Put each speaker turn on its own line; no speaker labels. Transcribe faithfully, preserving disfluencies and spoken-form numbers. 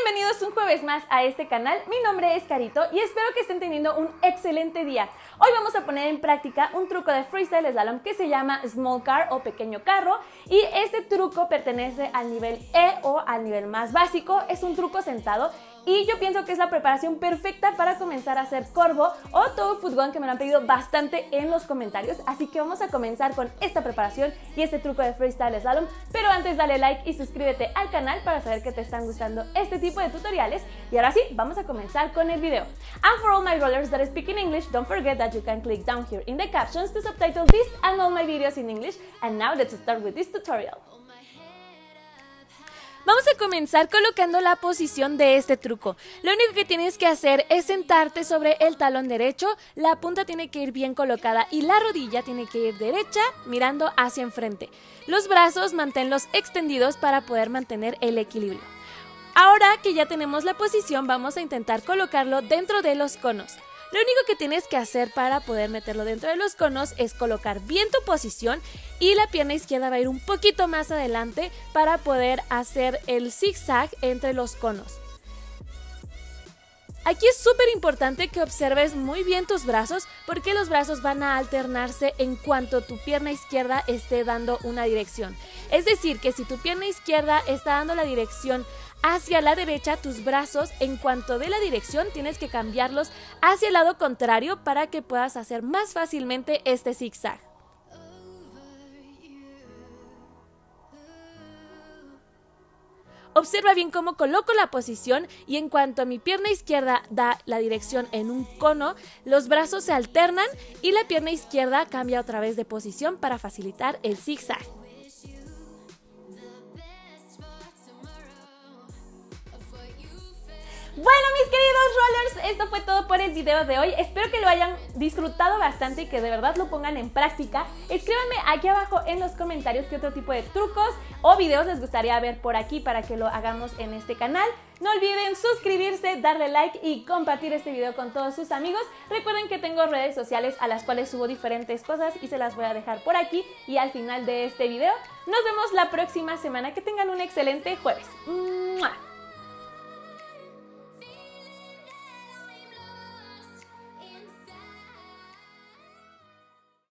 Bienvenidos un jueves más a este canal. Mi nombre es Carito y espero que estén teniendo un excelente día. Hoy vamos a poner en práctica un truco de freestyle slalom que se llama Small Car o pequeño carro, y este truco pertenece al nivel E o al nivel más básico. Es un truco sentado y yo pienso que es la preparación perfecta para comenzar a hacer corvo o toe foot one, que me lo han pedido bastante en los comentarios. Así que vamos a comenzar con esta preparación y este truco de freestyle slalom. Pero antes dale like y suscríbete al canal para saber que te están gustando este tipo de tutoriales. Y ahora sí, vamos a comenzar con el video. And for all my rollers that speak in English, don't forget that you can click down here in the captions to subtitle this and all my videos in English. And now let's start with this tutorial. Vamos a comenzar colocando la posición de este truco. Lo único que tienes que hacer es sentarte sobre el talón derecho, la punta tiene que ir bien colocada y la rodilla tiene que ir derecha mirando hacia enfrente. Los brazos manténlos extendidos para poder mantener el equilibrio. Ahora que ya tenemos la posición, vamos a intentar colocarlo dentro de los conos. Lo único que tienes que hacer para poder meterlo dentro de los conos es colocar bien tu posición y la pierna izquierda va a ir un poquito más adelante para poder hacer el zigzag entre los conos. Aquí es súper importante que observes muy bien tus brazos, porque los brazos van a alternarse en cuanto tu pierna izquierda esté dando una dirección. Es decir, que si tu pierna izquierda está dando la dirección hacia la derecha, tus brazos, en cuanto de la dirección, tienes que cambiarlos hacia el lado contrario para que puedas hacer más fácilmente este zigzag. Observa bien cómo coloco la posición y en cuanto mi pierna izquierda da la dirección en un cono, los brazos se alternan y la pierna izquierda cambia otra vez de posición para facilitar el zigzag. Bueno, mis queridos rollers, esto fue todo por el video de hoy. Espero que lo hayan disfrutado bastante y que de verdad lo pongan en práctica. Escríbanme aquí abajo en los comentarios qué otro tipo de trucos o videos les gustaría ver por aquí para que lo hagamos en este canal. No olviden suscribirse, darle like y compartir este video con todos sus amigos. Recuerden que tengo redes sociales a las cuales subo diferentes cosas y se las voy a dejar por aquí y al final de este video. Nos vemos la próxima semana. Que tengan un excelente jueves. ¡Mua!